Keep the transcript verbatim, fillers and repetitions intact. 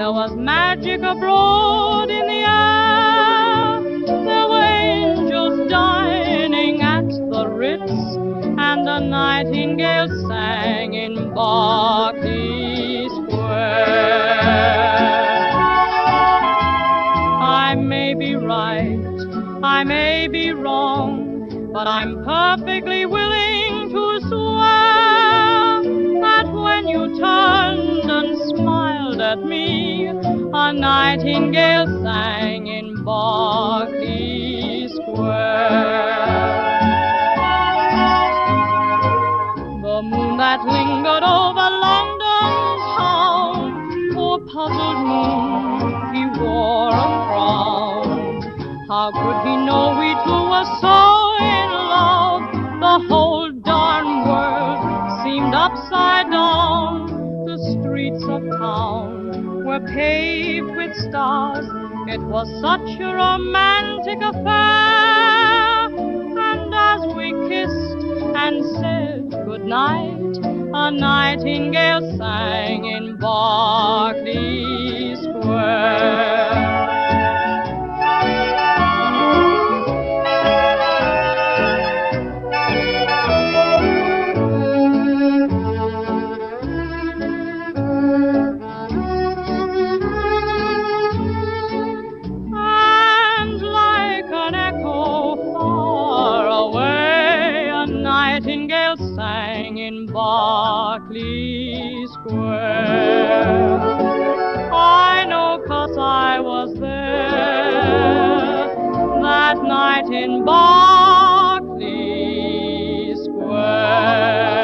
There was magic abroad in the air. There were angels dining at the Ritz, and a nightingale sang in Berkeley Square. I may be right, I may be wrong, but I'm perfectly willing to swear that when you turned and smiled at me, a nightingale sang in Berkeley Square. The moon that lingered over London town, poor puzzled moon, he wore a frown. How could he know we two were so in love? The whole darn world seemed upside down. The streets of town were paved with stars. It was such a romantic affair. And as we kissed and said goodnight, a nightingale sang in Berkeley Square. Nightingale sang in Berkeley Square. I know 'cause I was there that night in Berkeley Square.